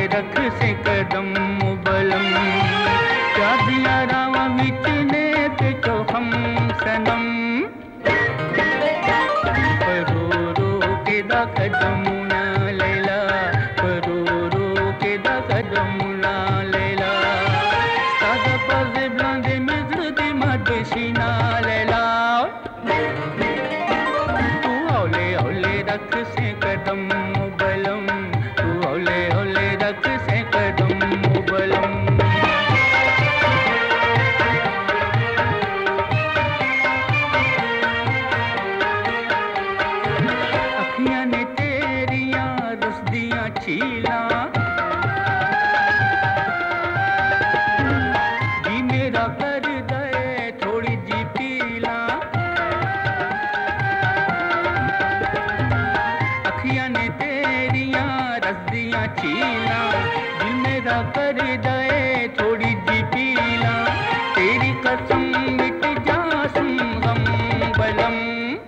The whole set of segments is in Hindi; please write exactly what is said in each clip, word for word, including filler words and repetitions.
रख से कदम मुबलम शादियां रावा विच ने ते तो हम सनम रो रो के दा कदम ना लैला रो रो के दा कदम ना लैला सादा पाजे ब्लांदे मिज़रदी मदशीना लैला तू हौले हौले रख से कदम मुबलम तू हौले हौले रख से कदम मुबलम अखियां ने तेरियां रसदियां छीला जी मेरा कर दे थोड़ी जी पीला अखियां ने तेरियां रसदियां छीला जी मेरा कर दे थोड़ी जी पीला तेरी कसम मिट जासम गम बलम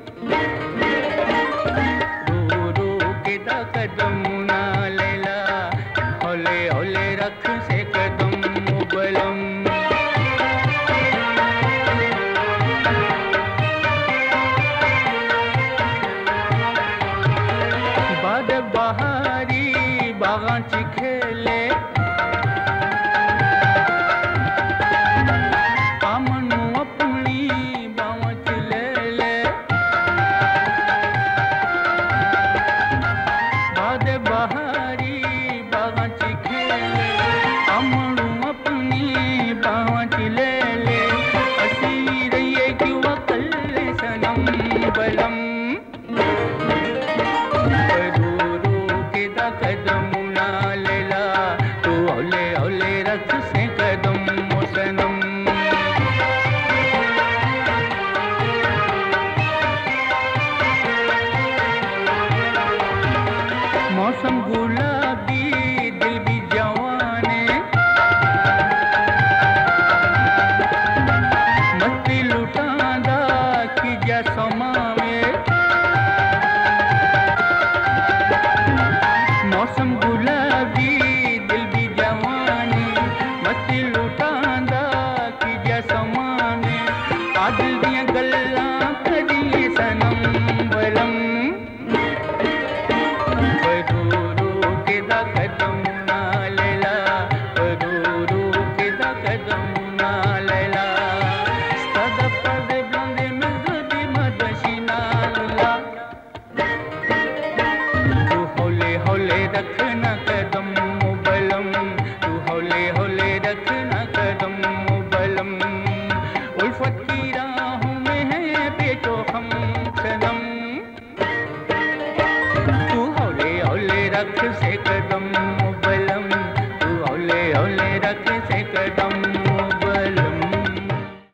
रो रो के दा कदम ना लैला हौले हौले रख से कदम मुबलम बाद बहारी बागां च खेले आमनू अपनी बावां च ले ले बाद बहारी बागां च खेले आमनू अपनी बावां च ले ले असी रहिए क्यों अकल सनम बलम कदम ना लैला तू हौले हौले रख से कदम सनम मौसम गुलाबी दिल भी जवाने मस्ती लुटांदा की जा समावे मौसम गुलाबी दिल भी जवानी मस्ती लुटांदा की जा समाने आदिल दियां गल्लां करिए सनम बलम रो रो के दा कदम ना लैला रो रो के दा कदम ना लैला सदा पर्दे ब्लांदे मिज़रदी मदशीना लैला तू हौले हौले रखना कदम मुबलम तू हौले हौले रखना कदम मुबलम उल्फत की राहों में है बेटो हम सनम तू हौले हौले रख से